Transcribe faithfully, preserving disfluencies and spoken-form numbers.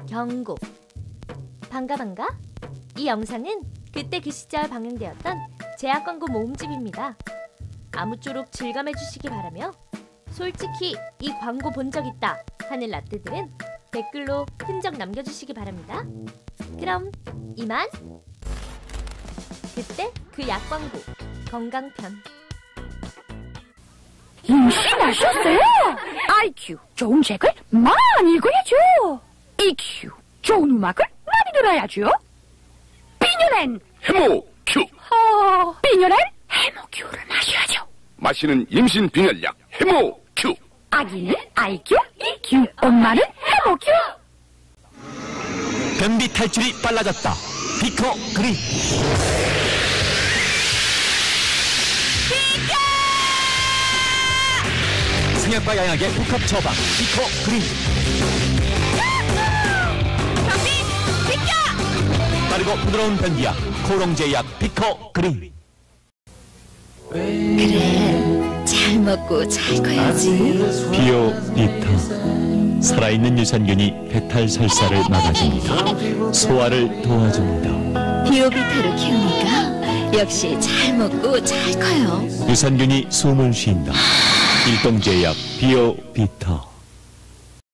경고. 반가 반가. 이 영상은 그때 그 시절 방영되었던 제약 광고 모음집입니다. 아무쪼록 즐감해 주시기 바라며, 솔직히 이 광고 본 적 있다 하는 라떼들은 댓글로 흔적 남겨주시기 바랍니다. 그럼 이만. 그때 그 약 광고 건강편. 임신하셨어요? 아이큐 좋은 책을 많이 읽어야죠. 이큐 좋은 음악을 많이 들어야죠. 비뇨렌 해모큐. 어, 비뇨렌 해모큐를 마셔야죠. 마시는 임신 빈혈약 해모큐. 아기는 아이큐, 이큐, 엄마는 해모큐. 변비 탈출이 빨라졌다. 비커 그린. 승약과 양약의 복합 처방 비커 그린. 변비 비켜. 빠르고 부드러운 변비약 코롱제약 비커 그린. 그래, 잘 먹고 잘 커야지. 비오 비타. 살아있는 유산균이 배탈 설사를 막아줍니다. 소화를 도와줍니다. 비오비타로 키우니까 역시 잘 먹고 잘 커요. 유산균이 숨을 쉰다. 일동제약 비오 비타.